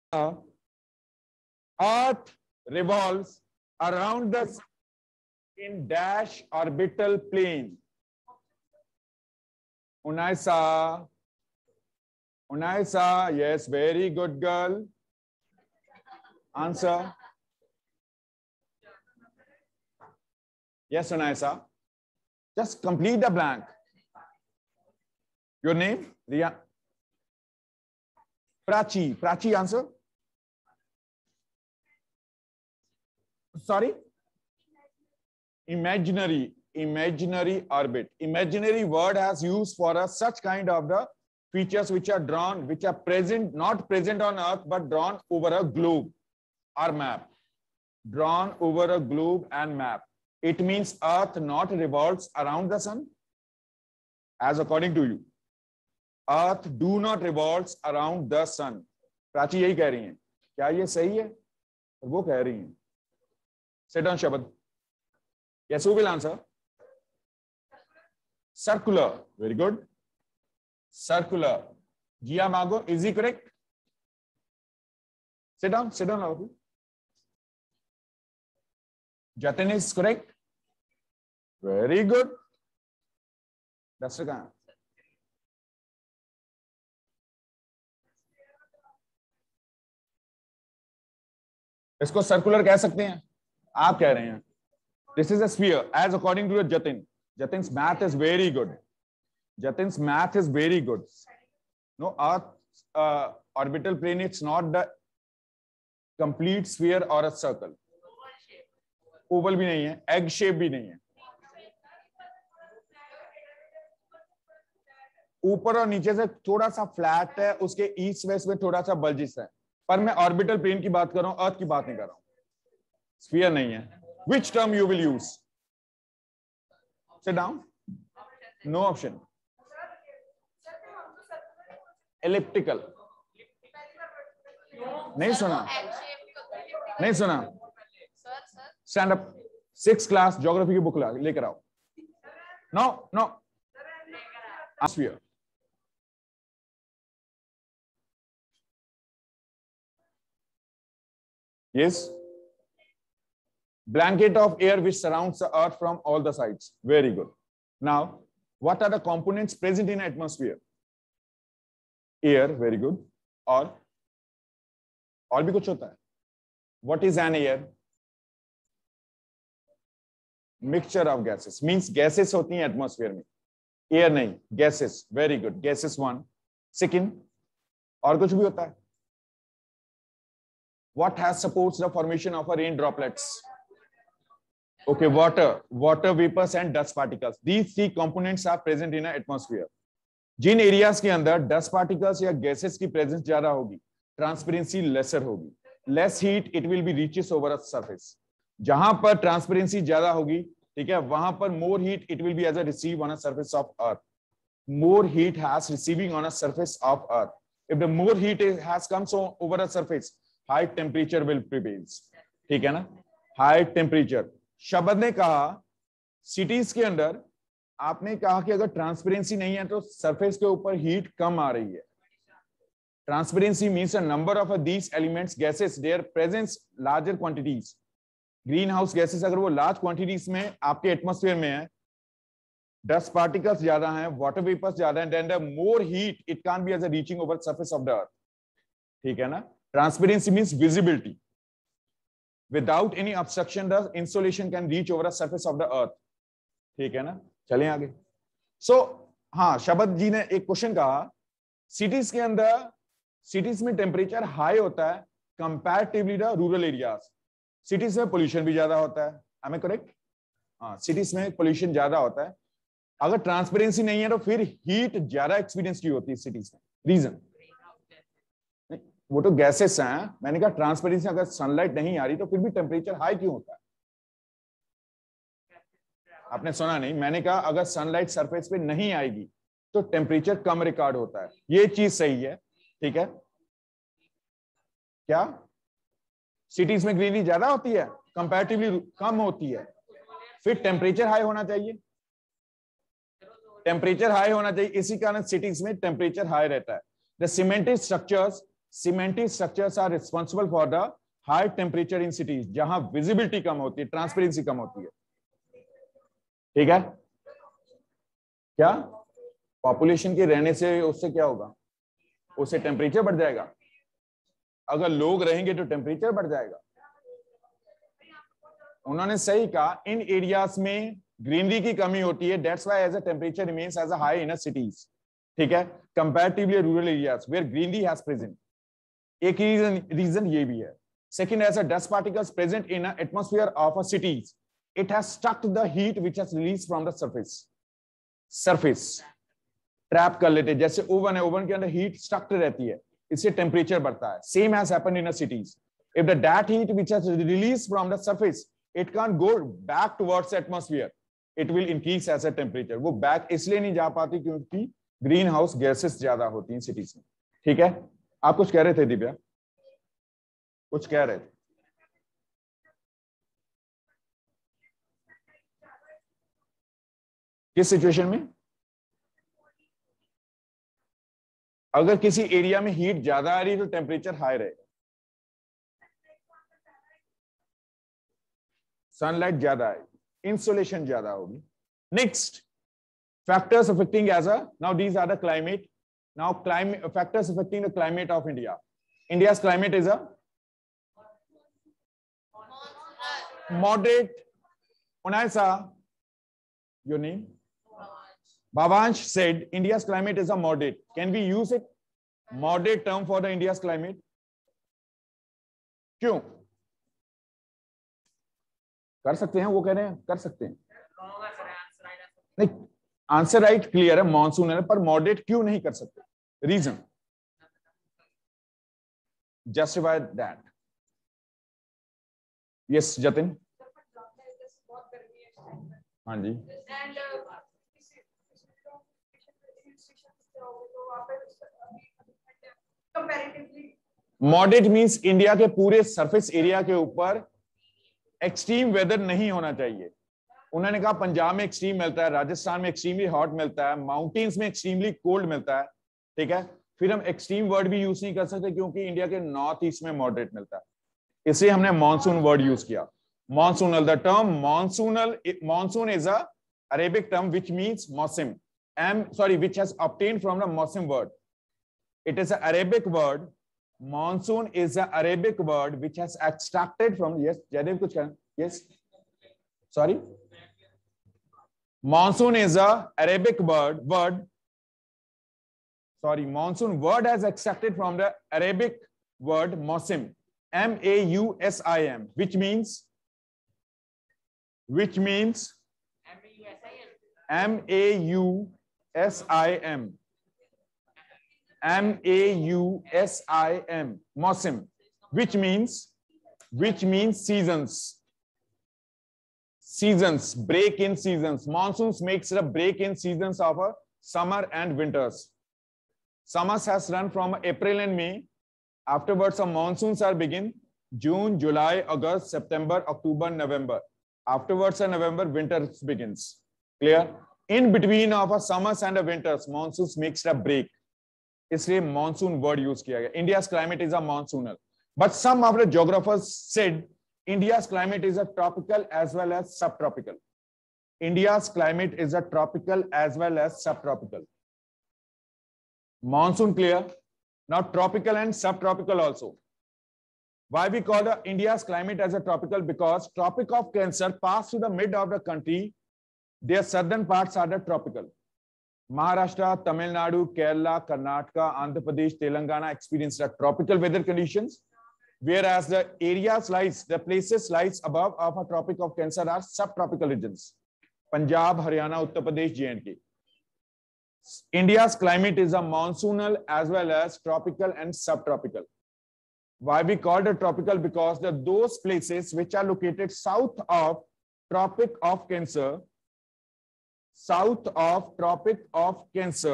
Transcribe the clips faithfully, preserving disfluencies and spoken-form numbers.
Earth revolves around the sun in dash orbital plane. Unaisa. Unaisa. Yes, very good girl. Answer. Yes, Unaisa. Just complete the blank. Your name? Riya. Prachi. Prachi, answer. Sorry? Imaginary. Imaginary orbit. Imaginary word has used for a such kind of the features which are drawn, which are present, not present on Earth, but drawn over a globe or map. Drawn over a globe and map. It means Earth not revolves around the sun. As according to you, Earth do not revolves around the sun. Prachi यही कह रही हैं. क्या ये सही है? वो कह रही हैं. Sit down, Shabad. Yes, who will answer? Circular. Very good. Circular. Gia Mago, is he correct? Sit down. Sit down, Abu. Jatin is correct. Very good. That's the guy. इसको सर्कुलर कह सकते हैं. आप कह रहे हैं. This is a sphere as according to Jatin. Jatin's math is very good. Jatin's math is very good. No, Earth uh, orbital plane, it's not the complete sphere or a circle. Oval भी नहीं है, egg shape भी नहीं है. ऊपर और नीचे से थोड़ा सा फ्लैट है, उसके ईस्ट वेस्ट में थोड़ा सा बल्जिस है. पर मैं ऑर्बिटल प्लेन की बात कर रहा हूं, अर्थ की बात नहीं कर रहा हूं. स्फीयर नहीं है. Which term you will use? Sit down. No option. Elliptical. नहीं सुना. नहीं सुना. Stand up. Sixth class geography की बुक लेकर आओ. No, no. Sphere. Yes. Blanket of air which surrounds the earth from all the sides. Very good. Now, what are the components present in atmosphere? Air, very good. और और भी कुछ होता है. What is an air? Mixture of gases. Means gases होती हैं atmosphere में. Air नहीं. Gases. Very good. Gases one. Second. और कुछ भी होता है. What has supports the formation of a rain droplets? Okay, water, water vapors and dust particles. These three components are present in an atmosphere. जिन areas के अंदर dust particles या gases की प्रेजेंस ज्यादा होगी, ट्रांसपेरेंसी लेसर होगी. Less heat it will be reaches over a surface. जहां पर ट्रांसपेरेंसी ज्यादा होगी, ठीक है, वहां पर more heat it will be as a receive on a surface of earth. More heat has receiving on a surface of earth. If the more heat has comes over a surface, high temperature will prevails. ठीक है ना. High temperature. शब्द ने कहा cities के अंदर, आपने कहा कि अगर ट्रांसपेरेंसी नहीं है तो सरफेस के ऊपर हीट कम आ रही है. Transparency means a number of these elements gases their presence larger quantities. Green gases अगर वो लार्ज क्वांटिटीज में आपके एटमॉस्फेयर में है, डस्ट पार्टिकल्स ज्यादा हैं, वाटर वेपर्स ज्यादा हैं, then the more heat it can be as a reaching over surface of the earth. ठीक है ना. Transparency means visibility. Without any obstruction, the insolation can reach over the surface of the earth. ठीक है ना. चलें आगे. So, हाँ, शबद जी ने एक क्वेश्चन कहा, सिटीज के अंदर, सिटीज में टेम्परेचर हाई होता है comparatively the rural areas. Cities में पोल्यूशन भी ज्यादा होता है. Am I correct? हाँ, सिटीज में पोल्यूशन ज्यादा होता है. अगर ट्रांसपेरेंसी नहीं है तो फिर हीट ज्यादा एक्सपीरियंस की होती है सिटीज में. रीजन वो तो गैसेस हैं. मैंने कहा ट्रांसपेरेंसी, अगर सनलाइट नहीं आ रही तो फिर भी टेम्परेचर हाई क्यों होता है? आपने सुना नहीं. मैंने कहा अगर सनलाइट सरफेस पे नहीं आएगी तो टेम्परेचर कम रिकॉर्ड होता है. ये चीज सही है. ठीक है. क्या सिटीज में ग्रीनरी ज्यादा होती है, कंपैरेटिवली कम होती है, फिर टेम्परेचर हाई होना चाहिए. टेम्परेचर हाई होना चाहिए, इसी कारण सिटीज में टेम्परेचर हाई रहता है. The cemented structures Cemented structures are responsible for the high temperature in cities, जहां visibility कम होती है, ट्रांसपेरेंसी कम होती है. ठीक है? क्या पॉपुलेशन के रहने से उससे क्या होगा? उससे टेम्परेचर बढ़ जाएगा. अगर लोग रहेंगे तो टेम्परेचर बढ़ जाएगा. उन्होंने सही कहा, इन एरियाज में ग्रीनरी की कमी होती है, that's why as a temperature remains as a high in cities. ठीक है, comparatively rural areas where greenery has present. एक रीजन रीजन ये भी है. Second, as a dust particles present in atmosphere of a cities, it has stucked the heat which has released from the surface. Surface trap कर लेते हैं, जैसे oven है, oven के अंदर हीट स्टक्ड रहती है, इससे टेम्परेचर बढ़ता है. Same has happened in a cities. If the that heat which has released from the surface, it can't go back towards the atmosphere, it will increase as a temperature. वो back इसलिए नहीं जा पाती क्योंकि green house gases ज्यादा होती हैं cities में. ठीक है, आप कुछ कह रहे थे दिव्या? कुछ कह रहे थे? किस सिचुएशन में? अगर किसी एरिया में हीट ज्यादा आ रही है तो टेम्परेचर हाई रहेगा, सनलाइट ज्यादा है, इंसोलेशन ज्यादा होगी. Next, factors affecting as a, now these are the climate. Now climate factors affecting the climate of India. India's climate is a moderate. Unaisa, your name? Bhavansh said India's climate is a moderate. Can we use it? Moderate term for the India's climate. क्यों कर सकते हैं? वो कह रहे हैं कर सकते हैं. नहीं, आंसर राइट क्लियर है, मानसून है, पर मॉडरेट क्यों नहीं कर सकते? Reason, justify that. Yes Jatin. हाँ जी. मॉडरेट मींस इंडिया के पूरे सरफेस एरिया के ऊपर एक्सट्रीम वेदर नहीं होना चाहिए. उन्होंने कहा पंजाब में एक्सट्रीम मिलता है, राजस्थान में एक्सट्रीमली हॉट मिलता है, माउंटेन्स में एक्सट्रीमली कोल्ड मिलता है. ठीक है, फिर हम एक्सट्रीम वर्ड भी यूज नहीं कर सकते क्योंकि इंडिया के नॉर्थ ईस्ट में मॉडरेट मिलता है, इसलिए हमने मॉनसून वर्ड यूज किया. Monsoonal, the term monsoonal, monsoon is a Arabic term which means मौसम. Am sorry which has obtained from the मौसम word. It is a Arabic word. Monsoon is an Arabic word which has extracted from, yes, Jaidev kuch kehna? Yes, sorry. Monsoon is a Arabic word. Word. Sorry, monsoon word has extracted from the Arabic word mausim, M A U S I M, which means, which means M A U S I M. M A U S I M, Mausim, which means, which means seasons. Seasons, break in seasons. Monsoons makes a break in seasons of a summer and winters. Summers has run from April and May. Afterwards, some monsoons are begin June, July, August, September, October, November. Afterwards, a November, winter begins. Clear? In between of a summers and a winters, monsoons makes a break. इसलिए monsoon word use किया गया. India's climate is a monsoonal, but some of the geographers said India's climate is a tropical as well as subtropical. India's climate is a tropical as well as subtropical. Monsoon clear. Now tropical and subtropical also. Why we call the India's climate as a tropical? Because Tropic of Cancer pass through the mid of the country. Their southern parts are the tropical. Maharashtra, Tamil Nadu, Kerala, Karnataka, Andhra Pradesh, Telangana experience the tropical weather conditions, whereas the areas lies, the places lies above of a Tropic of Cancer are subtropical regions. Punjab, Haryana, Uttar Pradesh, J and K. India's climate is a monsoonal as well as tropical and subtropical. Why we call it tropical? Because the those places which are located south of Tropic of Cancer, south of Tropic of Cancer,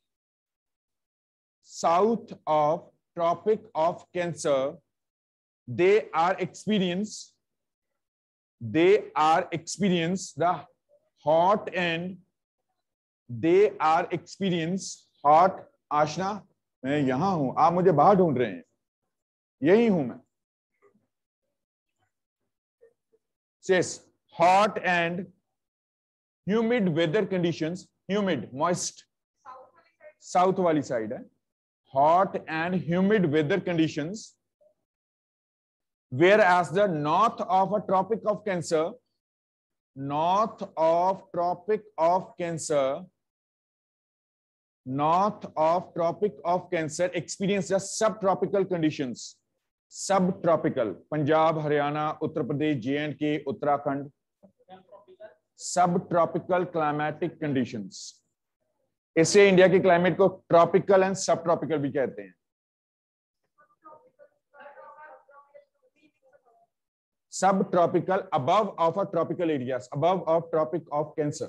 south of Tropic of Cancer, they are experience, they are experience the hot and they are experience hot, Ashna, मैं यहां हूं, आप मुझे बाहर ढूंढ रहे हैं, यही हूं मैं। Says hot and humid weather conditions, humid moist south वाली साइड है, hot and humid weather conditions, whereas the north of a tropic of Cancer, north of tropic of Cancer, north of tropic of Cancer experience the subtropical conditions, subtropical, Punjab, Haryana, Uttar Pradesh, J and K, Uttarakhand, subtropical climatic conditions. इससे India के climate को tropical and sub tropical भी कहते हैं। Sub tropical above of a tropical areas, above of tropic of cancer.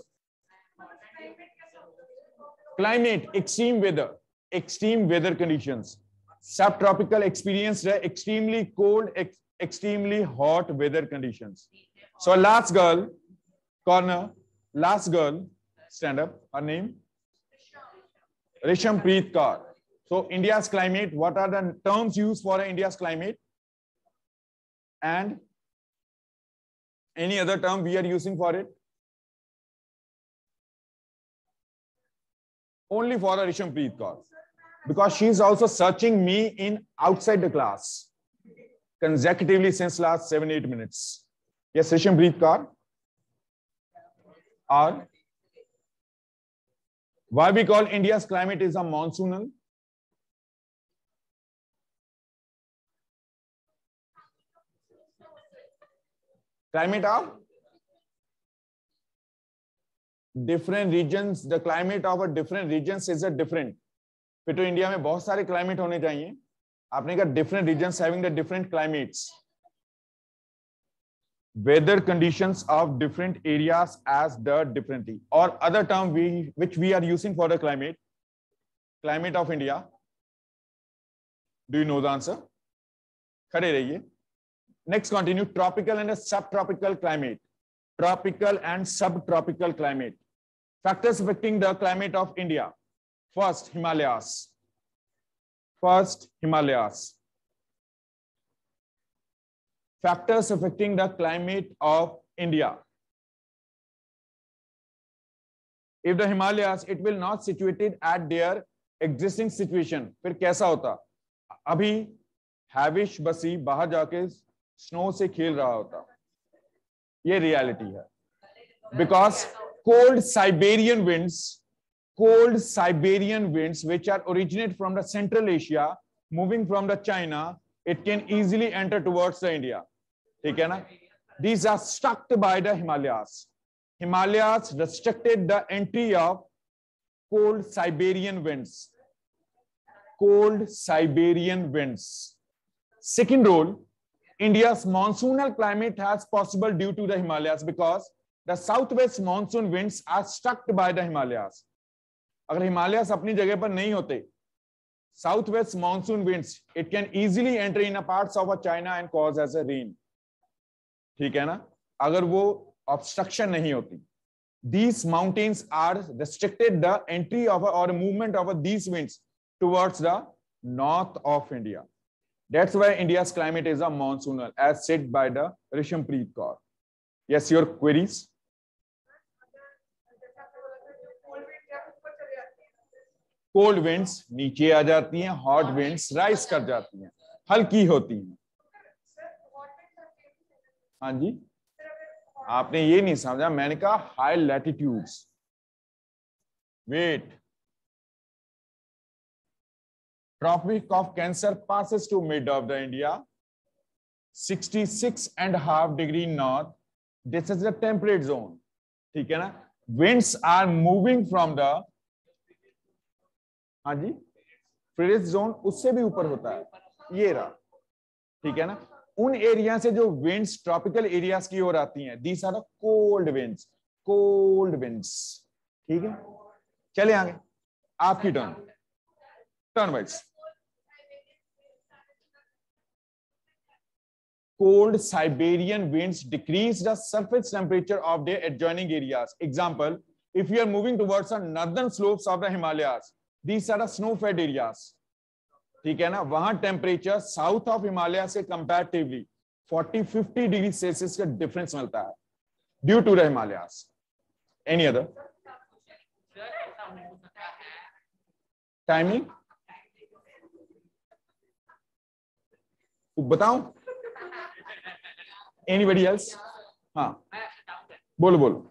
Climate extreme weather, extreme weather conditions. Sub tropical experience है extremely cold, extremely hot weather conditions. So last girl corner, last girl stand up, her name Rishampreet Kaur. So India's climate, what are the terms used for India's climate? And any other term we are using for it? Only for a Rishampreet Kaur. Because she is also searching me in outside the class consecutively since last seven, eight minutes. Yes, Rishampreet Kaur. Or why we call India's climate is a monsoonal? Climate of different regions, the climate of a different regions is a different. फिर तो India में बहुत सारे climate होने चाहिए, आपने कहा different regions having the different climates, weather conditions of different areas as the differently, or other term we which we are using for the climate, climate of India. Do you know the answer? खड़े रहिए. Next continue, tropical and a subtropical climate, tropical and subtropical climate. Factors affecting the climate of India. First, Himalayas. First, Himalayas. Factors affecting the climate of India. If the Himalayas, it will not situated at their existing situation. फिर कैसा होता? अभी हैविश बसी बाहर जाके snow से खेल रहा होता, ये रियलिटी है। Because cold Siberian winds, cold Siberian winds which are originate from the Central Asia, moving from the China, it can easily enter towards the India. ठीक है ना? These are stuck by the Himalayas. Himalayas restricted the entry of cold Siberian winds. Cold Siberian winds. Second role, India's monsoonal climate has possible due to the Himalayas because the southwest monsoon winds are stuck by the Himalayas. अगर हिमालयास अपनी जगह पर नहीं होते, southwest monsoon winds, it can easily enter in a parts of a China and cause as a rain. ठीक है ना? अगर वो obstruction नहीं होती, these mountains are restricted the entry of a, or movement of a, these winds towards the north of India. That's why India's climate is a monsoonal, as said by the Rishampreet Kaur. Yes, your queries. Cold winds नीचे आ जाती हैं, hot winds rise कर जाती हैं, हल्की होती हैं। हाँ जी, आपने ये नहीं समझा, मैंने कहा high latitudes. Wait, tropic of cancer passes to mid of the India, sixty-six and a half degree north. This is the temperate zone. ठीक है ना? Winds are moving from the, हाँ जी, फ्रीज जोन उससे भी ऊपर होता है, ये रहा। ठीक है ना? उन एरिया से जो विंड्स ट्रॉपिकल एरियाज की ओर आती हैं, these are the cold winds, cold winds. ठीक है, चले आगे, आपकी turn, turn wise. Cold Siberian winds decrease the surface temperature of their adjoining areas. Example, if you are moving towards the northern slopes of the Himalayas, these are the snow-fed areas. ठीक है ना, वहां temperature south of Himalaya से comparatively forty fifty degree Celsius का difference मिलता है due to the Himalayas. Any other timing बताऊं? Anybody else? हाँ बोलो बोलो।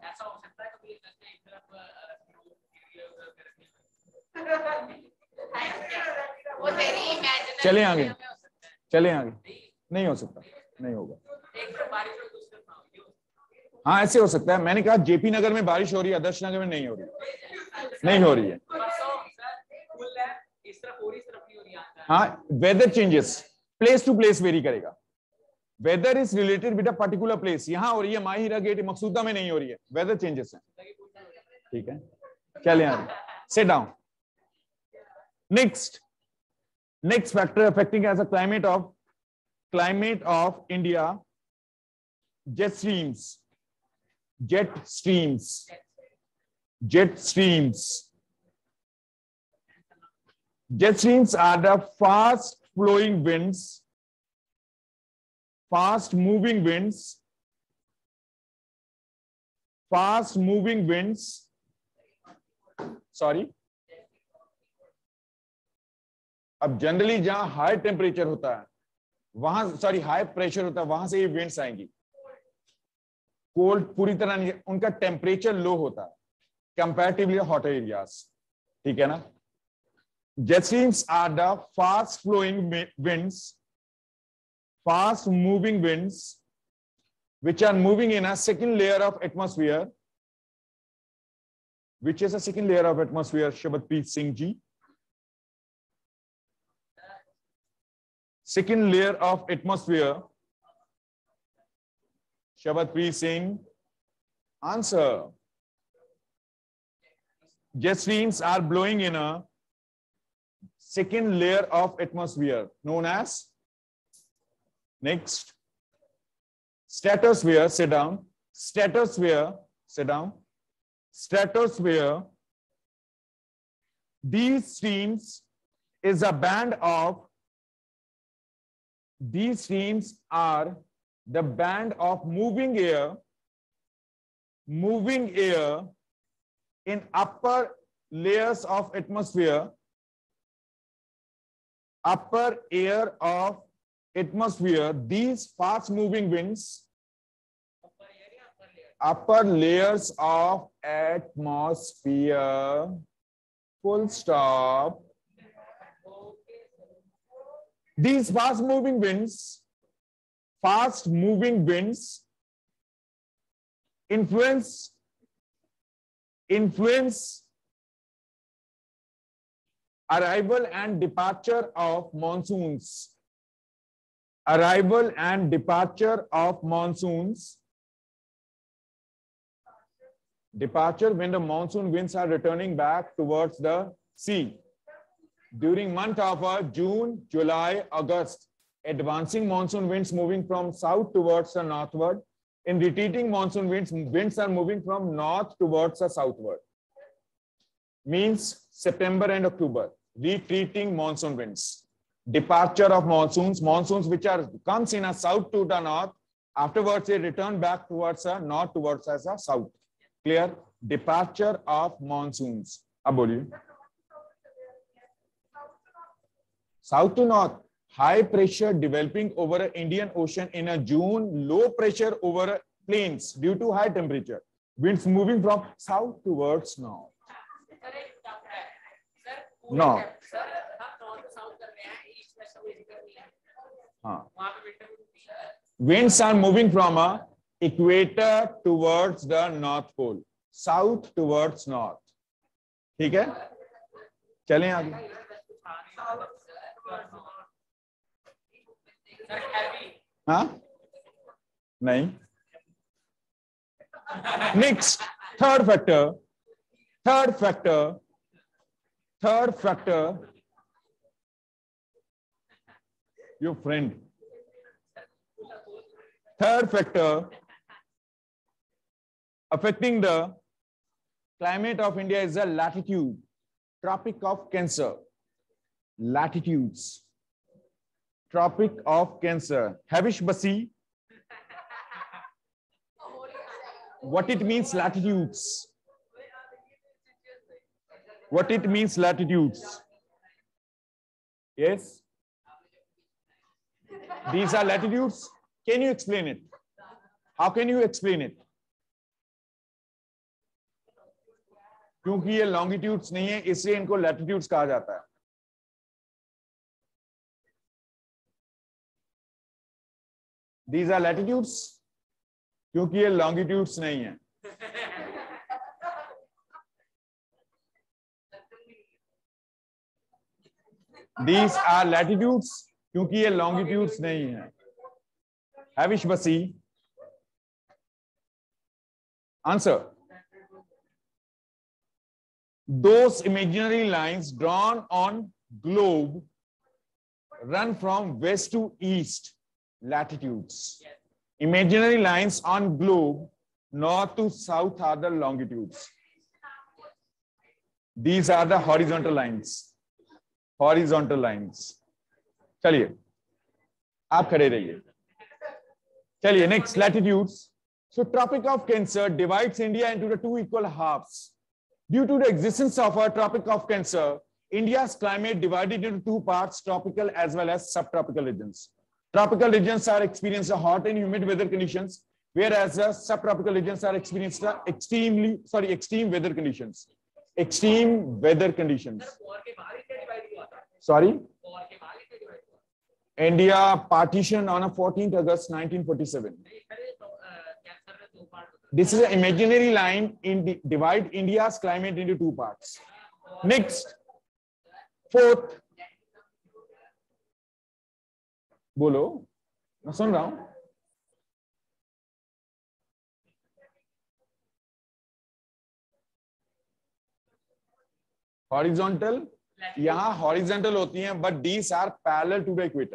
चले आगे, चले आगे। नहीं हो सकता, नहीं होगा। हाँ ऐसे हो सकता है। मैंने कहा जेपी नगर में बारिश हो रही है, आदर्श नगर में नहीं हो रही, नहीं हो रही है। हाँ weather changes, place to place vary करेगा। Weather is related with a particular place. यहां हो रही है माहिरा गेट, मकसूदा में नहीं हो रही है, वेदर चेंजेस है। ठीक है चले आगे, sit down. Next next factor affecting as a climate of climate of India, jet streams, jet streams, jet streams. Jet streams are the fast flowing winds, fast moving winds, fast moving winds, sorry. अब generally जहां high temperature होता है वहां, sorry high pressure होता है, वहां से ये विंड्स आएंगी। कोल्ड पूरी तरह नहीं, उनका टेम्परेचर लो होता है कंपैरेटिवली हॉटर एरियाज। ठीक है ना। Jet streams are the fast flowing winds, fast moving winds which are moving in a second layer of atmosphere. Which is a second layer of atmosphere, Shabadpreet Singh ji? Second layer of atmosphere, Shabadpreet Singh. Answer. Jet streams are blowing in a second layer of atmosphere known as, next, stratosphere. Sit down. Stratosphere. Sit down. Stratosphere. These streams is a band of, these streams are the band of moving air, moving air in upper layers of atmosphere, upper air of atmosphere. These fast moving winds, upper layers of atmosphere, full stop. These fast moving winds, fast moving winds influence, influence arrival and departure of monsoons, arrival and departure of monsoons. Departure when the monsoon winds are returning back towards the sea. During month of uh, June, July, August, advancing monsoon winds moving from south towards the northward. In retreating monsoon winds, winds are moving from north towards the southward. Means September and October, retreating monsoon winds. Departure of monsoons, monsoons which are comes in a south to the north, afterwards they return back towards the north towards the south. Clear? Departure of monsoons. अब बोलिए। South to north, high pressure developing over the Indian Ocean in a June, low pressure over plains due to high temperature. Winds moving from south towards north. North. हाँ. Winds are moving from a equator towards the north pole, south towards north. ठीक है? चलें आगे। हाँ? नहीं। Next, third factor, third factor, third factor, your friend. Third factor affecting the climate of India is the latitude, Tropic of Cancer, latitudes. Tropic of Cancer. Havish Basi. What it means latitudes? What it means latitudes? Yes? These are latitudes. Can you explain it? How can you explain it? क्योंकि ये longitudes नहीं है इसलिए इनको latitudes कहा जाता है. These are latitudes क्योंकि ये longitudes नहीं है. These are latitudes क्योंकि ये longitudes नहीं है. Havish Basi. Answer. Those imaginary lines drawn on globe run from west to east. Latitudes. Imaginary lines on globe north to south are the longitudes. These are the horizontal lines. Horizontal lines. चलिए आप खड़े रहिए. चलिए next, latitudes. So Tropic of Cancer divides India into the two equal halves. Due to the existence of a Tropic of Cancer, India's climate divided into two parts, tropical as well as subtropical regions. Tropical regions are experiencing hot and humid weather conditions, whereas the subtropical regions are experiencing extremely, sorry, extreme weather conditions. Extreme weather conditions. Sorry? India partition on a fourteenth August nineteen forty-seven. This is an imaginary line in the, divide India's climate into two parts. Next, fourth. बोलो, मैं सुन रहा हूं. Horizontal, यहां horizontal होती हैं, but these are parallel to the equator.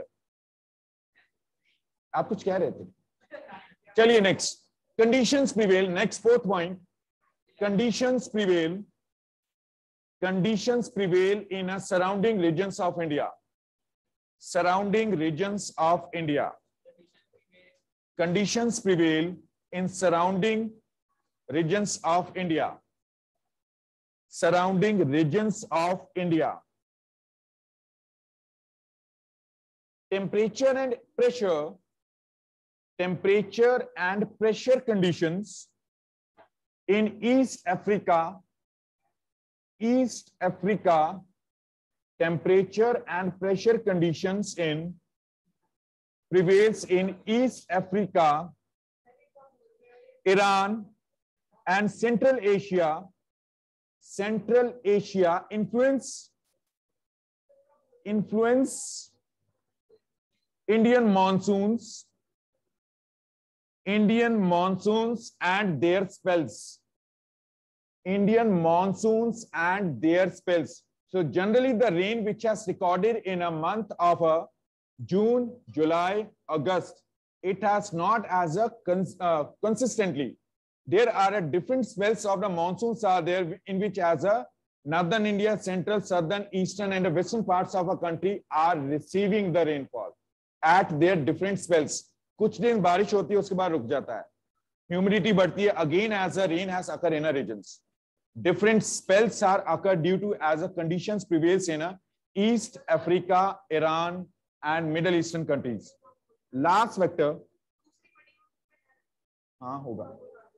आप कुछ कह रहे थे? चलिए next. Conditions prevail. Next, fourth point. Conditions prevail. Conditions prevail in a surrounding regions of India. Surrounding regions of India. Conditions prevail in surrounding regions of India. Surrounding regions of India. Temperature and pressure. Temperature and pressure conditions in East Africa, East Africa, temperature and pressure conditions in prevails in East Africa, Iran, and Central Asia. Central Asia influence influence Indian monsoons. Indian monsoons and their spells. Indian monsoons and their spells. So generally the rain which has recorded in a month of uh, June, July, August, it has not as a cons uh, consistently. There are a different spells of the monsoons are there in which as a northern India, central, southern, eastern and the western parts of a country are receiving the rainfall at their different spells. कुछ दिन बारिश होती है उसके बाद रुक जाता है. Humidity बढ़ती है again as a rain has occurred in a regions. Different spells are occurred due to as a conditions prevails in a East Africa, Iran and Middle Eastern countries. Last vector. हाँ होगा.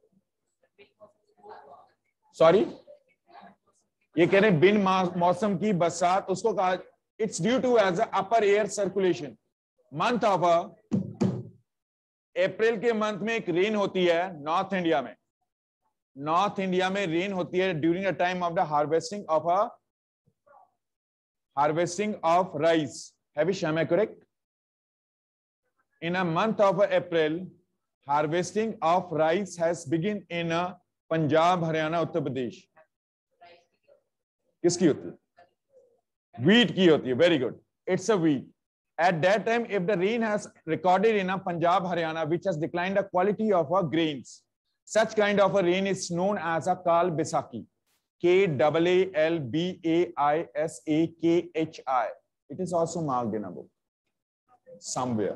Sorry. ये कह रहे हैं बिन मौसम की बरसात उसको कहा. It's due to as a upper air circulation. Month of a अप्रैल के मंथ में एक रेन होती है नॉर्थ इंडिया में. नॉर्थ इंडिया में रेन होती है during the time of the harvesting of a harvesting of rice. Havish, am I correct? In a month of April, harvesting of rice has begun in a Punjab, Haryana, Uttar Pradesh. किसकी होती है? Wheat की होती है. Very good. It's a wheat. At that time, if the rain has recorded in a Punjab, Haryana, which has declined the quality of our grains, such kind of a rain is known as a Kal Baisakhi. K A A L B A I S A K H I. It is also marked in a book. somewhere.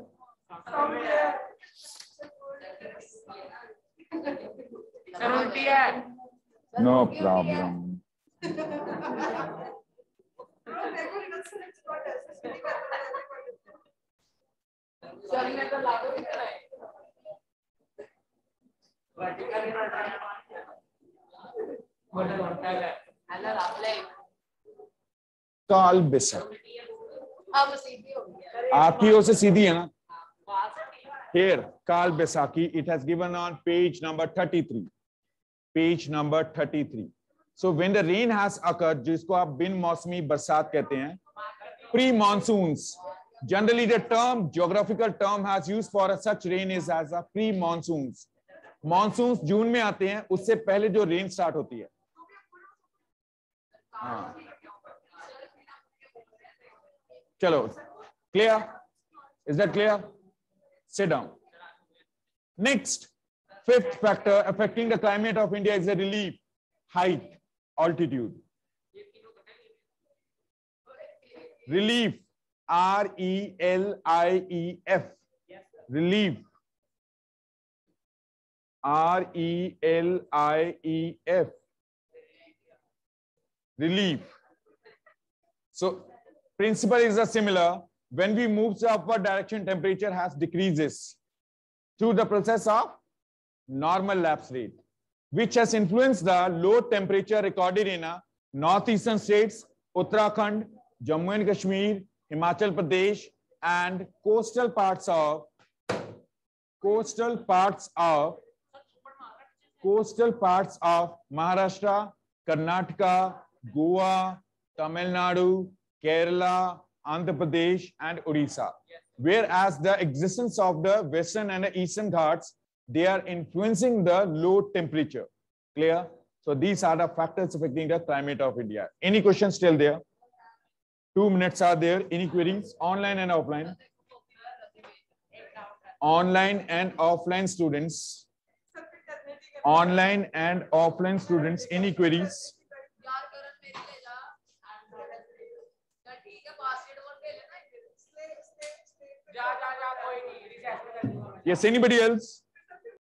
No problem. काल बेसाखी आपकी ओर से सीधी है ना. Here, Kal Besaki, it has given on page number thirty-three. Page number thirty-three. So when the rain has occurred, जिसको आप बिन मौसमी बरसात कहते हैं, pre-monsoons. Generally, the term, geographical term has used for such rain is as a pre-monsoons. Monsoons जून में आते हैं, उससे पहले जो rain start होती है. हाँ. चलो, clear? Is that clear? Sit down. Next, fifth factor affecting the climate of India is the relief, height, altitude. Relief, R E L I E F. Relief, R E L I E F. Relief. So, principle is a similar. When we move the upward direction, temperature has decreases through the process of normal lapse rate, which has influenced the low temperature recorded in a northeastern states, Uttarakhand, Jammu and Kashmir, Himachal Pradesh, and coastal parts of coastal parts of coastal parts of Maharashtra, Karnataka, Goa, Tamil Nadu, Kerala, Andhra Pradesh, and Odisha. Whereas the existence of the western and the eastern Ghats, they are influencing the low temperature. Clear? So these are the factors affecting the climate of India. Any questions still there? Two minutes are there. Any queries? Online and offline? Online and offline students. Online and offline students. Any queries? Yes, anybody else?